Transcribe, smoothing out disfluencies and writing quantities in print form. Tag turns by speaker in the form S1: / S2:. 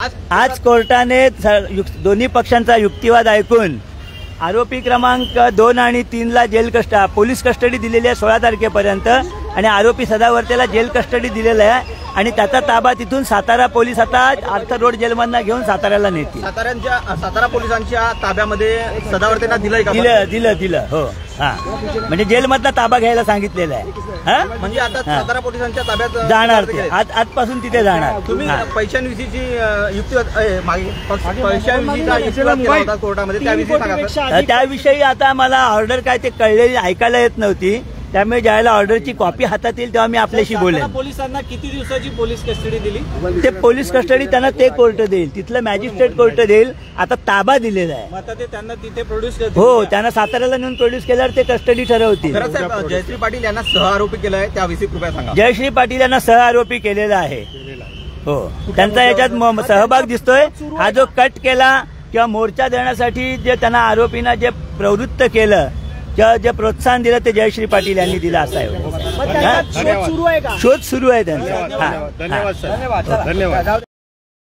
S1: आज कोर्टाने दोन्ही पक्षांचा युक्तिवाद ऐकून आरोपी क्रमांक 2 आणि 3 ला पोलीस कस्टडी दिलेली आहे 16 तारखेपर्यंत आणि आरोपी सदावर्तेला जेल कस्टडी दिलेला आहे आणि त्याचा ताबा तिथून सातारा पोलीस आता आर्थर रोड जेलमधून घेऊन साताऱ्याला नेतील।
S2: सातारा पोलिसांच्या ताब्यामध्ये सदावर्तेंना दिलंय का?
S1: दिलं हो। हा म्हणजे जेलमधला ताबा घ्यायला सांगितलेला आहे। हा म्हणजे
S2: आता सातारा पोलिसांच्या ताब्यात
S1: जाणार ते आजपासून तिथे जाणार।
S2: तुम्ही पैशांविषयीची युक्तिवाद कोर्टामध्ये
S1: त्याविषयी आता मला ऑर्डर काय ते कळलेली ऐकायला येत नव्हती, त्यामुळे ज्यावेळेला ऑर्डरची कॉपी हातात येईल तेव्हा मी आपल्याशी बोलेन।
S2: पोलिसांना किती दिवसाची पोलीस कस्टडी दिली?
S1: ते पोलीस कस्टडी त्यांना ते कोर्ट देईल, तिथलं मॅजिस्ट्रेट कोर्ट देईल। आता ताबा दिलेला आहे,
S2: आता ते त्यांना तिथे प्रोड्यूस
S1: हो त्यांना साताऱ्याला नेऊन प्रोड्यूस केल्यावर ते कस्टडी ठरवतील।
S2: जयश्री पाटील यांना सह आरोपी केलाय, त्याविषयी कृपया सांगा।
S1: जयश्री पाटील यांना सह आरोपी केलेला आहे, हो त्यांचा याच्यात सहभाग दिसतोय। हा जो कट केला किंवा मोर्चा देण्यासाठी जे त्यांना आरोपींना जे प्रवृत्त केलं किंवा जे प्रोत्साहन दिलं ते जयश्री पाटील यांनी दिलं असं आहे।
S2: शोध सुरू आहे का?
S1: शोध सुरू आहे त्यांचा।
S2: धन्यवाद।